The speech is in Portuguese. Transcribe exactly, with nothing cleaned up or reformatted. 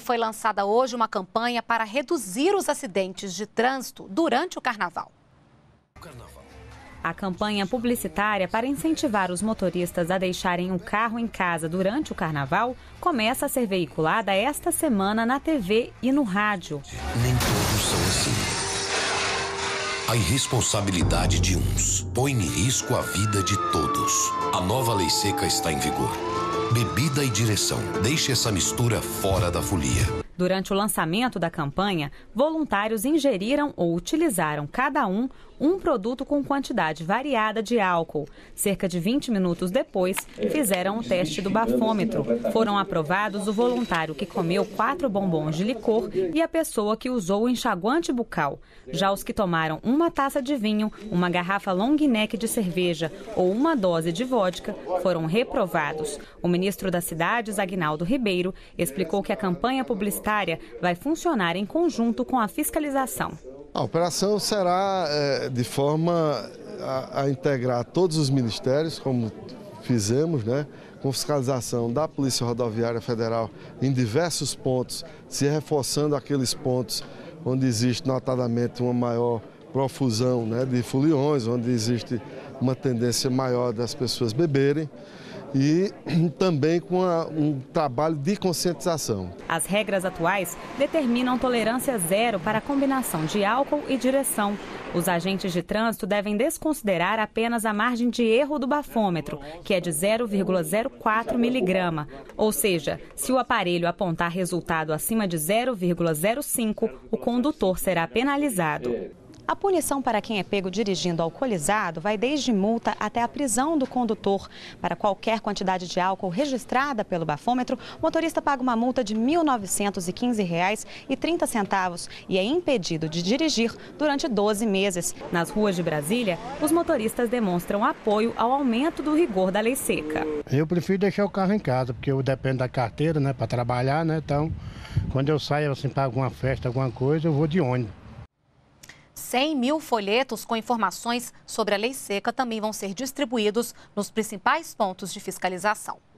foi lançada hoje uma campanha para reduzir os acidentes de trânsito durante o carnaval. A campanha publicitária para incentivar os motoristas a deixarem o carro em casa durante o carnaval começa a ser veiculada esta semana na T V e no rádio. Nem todos são assim. A irresponsabilidade de uns põe em risco a vida de todos. A nova lei seca está em vigor. Bebida e direção. Deixe essa mistura fora da folia. Durante o lançamento da campanha, voluntários ingeriram ou utilizaram cada um um produto com quantidade variada de álcool. Cerca de vinte minutos depois, fizeram o teste do bafômetro. Foram aprovados o voluntário que comeu quatro bombons de licor e a pessoa que usou o enxaguante bucal. Já os que tomaram uma taça de vinho, uma garrafa long neck de cerveja ou uma dose de vodka foram reprovados. O ministro das Cidades, Aguinaldo Ribeiro, explicou que a campanha publicitária vai funcionar em conjunto com a fiscalização. A operação será é, de forma a, a integrar todos os ministérios, como fizemos, né, com fiscalização da Polícia Rodoviária Federal em diversos pontos, se reforçando aqueles pontos onde existe notadamente uma maior profusão, né, de foliões, onde existe uma tendência maior das pessoas beberem. E também com a, um trabalho de conscientização. As regras atuais determinam tolerância zero para a combinação de álcool e direção. Os agentes de trânsito devem desconsiderar apenas a margem de erro do bafômetro, que é de zero vírgula zero quatro miligrama. Ou seja, se o aparelho apontar resultado acima de zero vírgula zero cinco, o condutor será penalizado. A punição para quem é pego dirigindo alcoolizado vai desde multa até a prisão do condutor. Para qualquer quantidade de álcool registrada pelo bafômetro, o motorista paga uma multa de mil novecentos e quinze reais e trinta centavos e é impedido de dirigir durante doze meses. Nas ruas de Brasília, os motoristas demonstram apoio ao aumento do rigor da lei seca. Eu prefiro deixar o carro em casa, porque eu dependo da carteira, né, para trabalhar, né? Então, quando eu saio assim, para alguma festa, alguma coisa, eu vou de ônibus. cem mil folhetos com informações sobre a lei seca também vão ser distribuídos nos principais pontos de fiscalização.